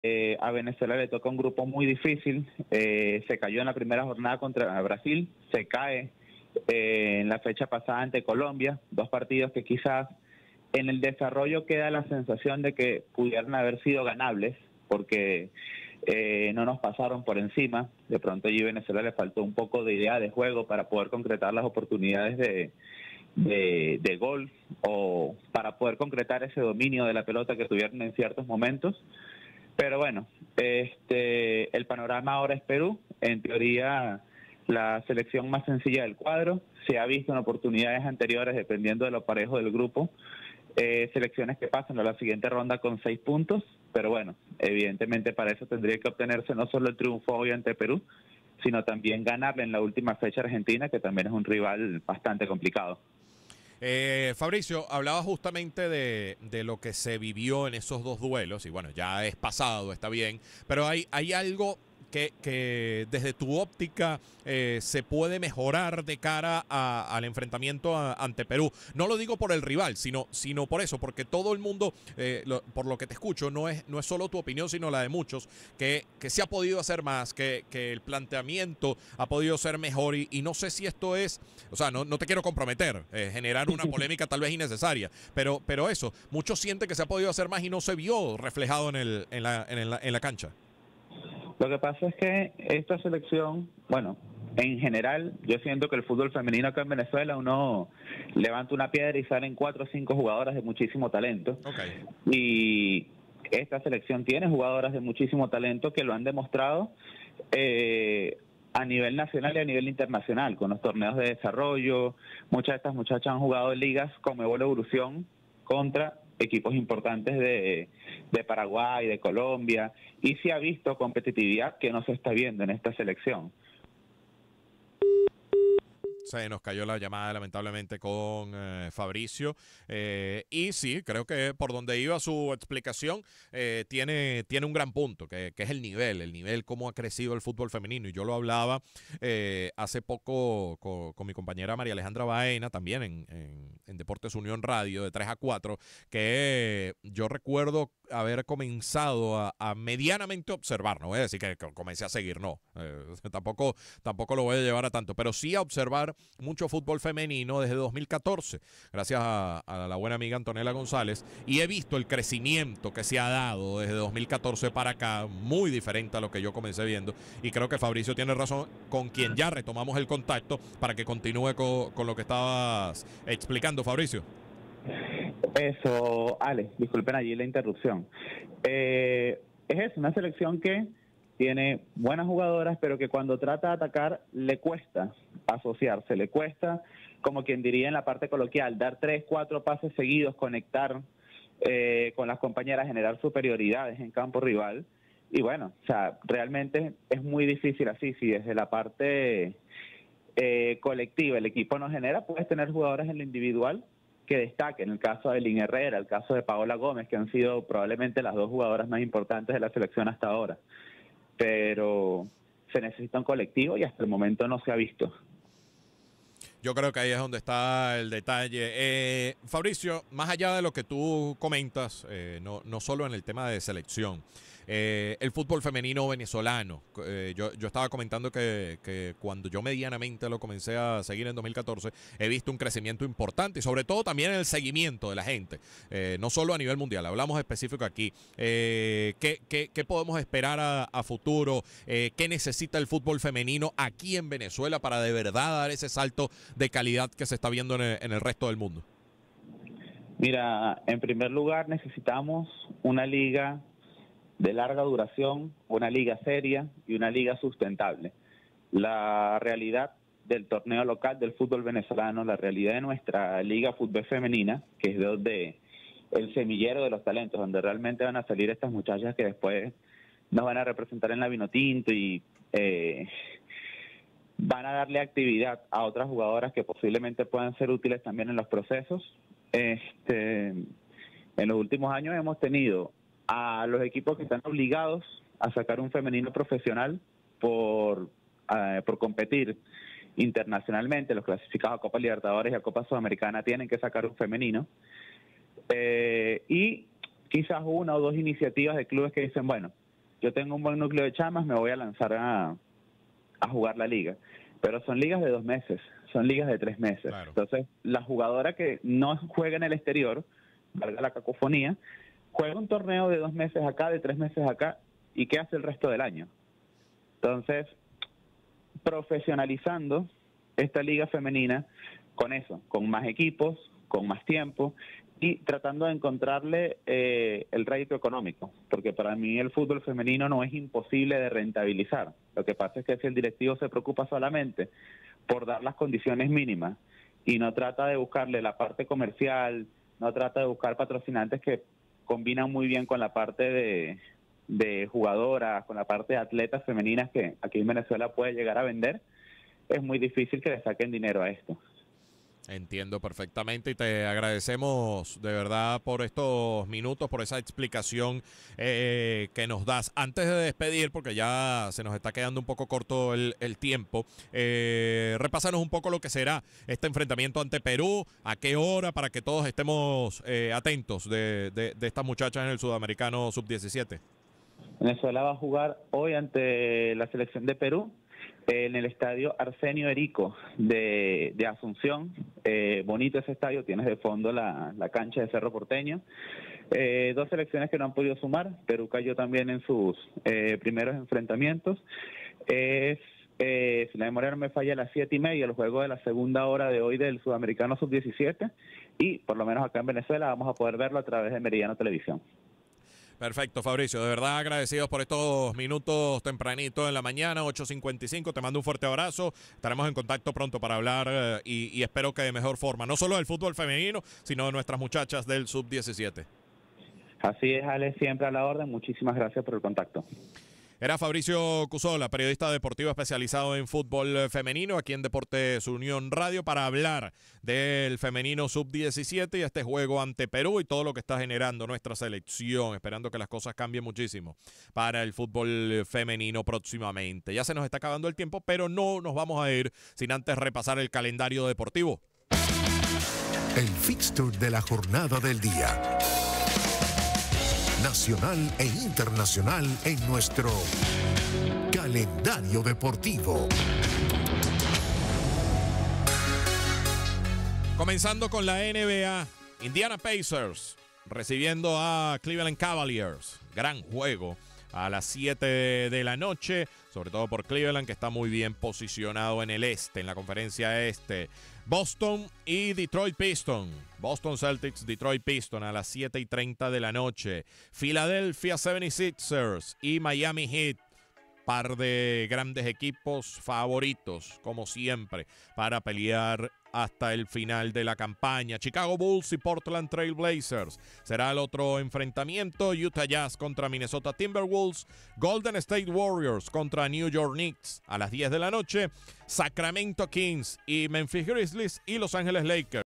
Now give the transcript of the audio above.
A Venezuela le toca un grupo muy difícil. Se cayó en la primera jornada contra Brasil, se cae en la fecha pasada ante Colombia, dos partidos que quizás en el desarrollo queda la sensación de que pudieran haber sido ganables, porque no nos pasaron por encima. De pronto allí a Venezuela le faltó un poco de idea de juego para poder concretar las oportunidades de gol o para poder concretar ese dominio de la pelota que tuvieron en ciertos momentos. Pero bueno, el panorama ahora es Perú. En teoría, la selección más sencilla del cuadro. Se ha visto en oportunidades anteriores, dependiendo de lo parejo del grupo, selecciones que pasan a la siguiente ronda con 6 puntos. Pero bueno, evidentemente para eso tendría que obtenerse no solo el triunfo hoy ante Perú, sino también ganarle en la última fecha a Argentina, que también es un rival bastante complicado. Fabricio, hablaba justamente de lo que se vivió en esos dos duelos, y bueno, ya es pasado, está bien, pero hay algo que desde tu óptica se puede mejorar de cara al enfrentamiento ante Perú. No lo digo por el rival, sino por eso, porque todo el mundo, por lo que te escucho, no es solo tu opinión, sino la de muchos, que se ha podido hacer más, que el planteamiento ha podido ser mejor, y no sé si esto es, o sea, no te quiero comprometer, generar una polémica tal vez innecesaria, pero eso, muchos sienten que se ha podido hacer más y no se vio reflejado en la cancha. Lo que pasa es que esta selección, bueno, en general, yo siento que el fútbol femenino acá en Venezuela, uno levanta una piedra y salen 4 o 5 jugadoras de muchísimo talento. Okay. Y esta selección tiene jugadoras de muchísimo talento que lo han demostrado a nivel nacional y a nivel internacional, con los torneos de desarrollo. Muchas de estas muchachas han jugado en ligas como Evolución contra equipos importantes de Paraguay, de Colombia, y se ha visto competitividad que no se está viendo en esta selección. Se nos cayó la llamada lamentablemente con Fabricio, y sí, creo que por donde iba su explicación tiene un gran punto, que es el nivel, cómo ha crecido el fútbol femenino, y yo lo hablaba hace poco con mi compañera María Alejandra Baena, también en Deportes Unión Radio, de 3 a 4, que yo recuerdo haber comenzado a medianamente observar, no voy a decir que comencé a seguir, no, tampoco lo voy a llevar a tanto, pero sí a observar mucho fútbol femenino desde 2014, gracias a la buena amiga Antonella González, y he visto el crecimiento que se ha dado desde 2014 para acá, muy diferente a lo que yo comencé viendo, y creo que Fabricio tiene razón, con quien ya retomamos el contacto para que continúe con lo que estabas explicando, Fabricio. Eso, Ale, disculpen allí la interrupción. Es una selección que tiene buenas jugadoras, pero que cuando trata de atacar le cuesta asociarse, le cuesta, como quien diría en la parte coloquial, dar 3, 4 pases seguidos, conectar con las compañeras, generar superioridades en campo rival. Y bueno, o sea, realmente es muy difícil así, si desde la parte colectiva el equipo no genera, puedes tener jugadores en lo individual que destaquen, el caso de Lin Herrera, el caso de Paola Gómez, que han sido probablemente las 2 jugadoras más importantes de la selección hasta ahora. Pero se necesita un colectivo y hasta el momento no se ha visto. Yo creo que ahí es donde está el detalle. Fabricio, más allá de lo que tú comentas, no solo en el tema de selección, el fútbol femenino venezolano, yo estaba comentando que cuando yo medianamente lo comencé a seguir en 2014, he visto un crecimiento importante y sobre todo también en el seguimiento de la gente, no solo a nivel mundial, hablamos específico aquí. ¿Qué podemos esperar a futuro? ¿Qué necesita el fútbol femenino aquí en Venezuela para de verdad dar ese salto de calidad que se está viendo en el resto del mundo? Mira, en primer lugar necesitamos una liga de larga duración, una liga seria y una liga sustentable. La realidad del torneo local del fútbol venezolano, la realidad de nuestra liga fútbol femenina, que es donde el semillero de los talentos, donde realmente van a salir estas muchachas que después nos van a representar en la Vinotinto y van a darle actividad a otras jugadoras que posiblemente puedan ser útiles también en los procesos. En los últimos años hemos tenido a los equipos que están obligados a sacar un femenino profesional por competir internacionalmente. Los clasificados a Copa Libertadores y a Copa Sudamericana tienen que sacar un femenino. Y quizás 1 o 2 iniciativas de clubes que dicen, bueno, yo tengo un buen núcleo de chamas, me voy a lanzar a jugar la liga. Pero son ligas de 2 meses, son ligas de 3 meses. Claro. Entonces, la jugadora que no juega en el exterior, valga la cacofonía, juega un torneo de 2 meses acá, de 3 meses acá, ¿y qué hace el resto del año? Entonces, profesionalizando esta liga femenina con eso, con más equipos, con más tiempo y tratando de encontrarle el rédito económico, porque para mí el fútbol femenino no es imposible de rentabilizar. Lo que pasa es que si el directivo se preocupa solamente por dar las condiciones mínimas y no trata de buscarle la parte comercial, no trata de buscar patrocinantes que combinan muy bien con la parte de jugadoras, con la parte de atletas femeninas que aquí en Venezuela puede llegar a vender, es muy difícil que le saquen dinero a esto. Entiendo perfectamente y te agradecemos de verdad por estos minutos, por esa explicación que nos das. Antes de despedir, porque ya se nos está quedando un poco corto el tiempo, repásanos un poco lo que será este enfrentamiento ante Perú, a qué hora, para que todos estemos atentos de estas muchachas en el Sudamericano Sub-17. Venezuela va a jugar hoy ante la selección de Perú en el estadio Arsenio Erico de Asunción. Bonito ese estadio, tienes de fondo la cancha de Cerro Porteño. 2 selecciones que no han podido sumar. Perú cayó también en sus primeros enfrentamientos. Si la memoria no me falla, a las 7:30, el juego de la segunda hora de hoy del Sudamericano Sub-17, y por lo menos acá en Venezuela vamos a poder verlo a través de Meridiano Televisión. Perfecto, Fabricio. De verdad agradecidos por estos minutos tempranito en la mañana, 8:55. Te mando un fuerte abrazo. Estaremos en contacto pronto para hablar y espero que de mejor forma, no solo del fútbol femenino, sino de nuestras muchachas del Sub-17. Así es, Ale, siempre a la orden. Muchísimas gracias por el contacto. Era Fabricio Cusola, periodista deportivo especializado en fútbol femenino aquí en Deportes Unión Radio, para hablar del femenino sub-17 y este juego ante Perú y todo lo que está generando nuestra selección, esperando que las cosas cambien muchísimo para el fútbol femenino próximamente. Ya se nos está acabando el tiempo, pero no nos vamos a ir sin antes repasar el calendario deportivo. El fixture de la jornada del día. Nacional e internacional en nuestro calendario deportivo. Comenzando con la NBA, Indiana Pacers recibiendo a Cleveland Cavaliers. Gran juego a las 7 de la noche, sobre todo por Cleveland, que está muy bien posicionado en el este, en la conferencia este. Boston y Detroit Pistons. Boston Celtics, Detroit Pistons a las 7:30 de la noche. Philadelphia 76ers y Miami Heat. Par de grandes equipos favoritos, como siempre, para pelear hasta el final de la campaña. Chicago Bulls y Portland Trail Blazers será el otro enfrentamiento. Utah Jazz contra Minnesota Timberwolves. Golden State Warriors contra New York Knicks a las 10 de la noche. Sacramento Kings y Memphis Grizzlies y Los Ángeles Lakers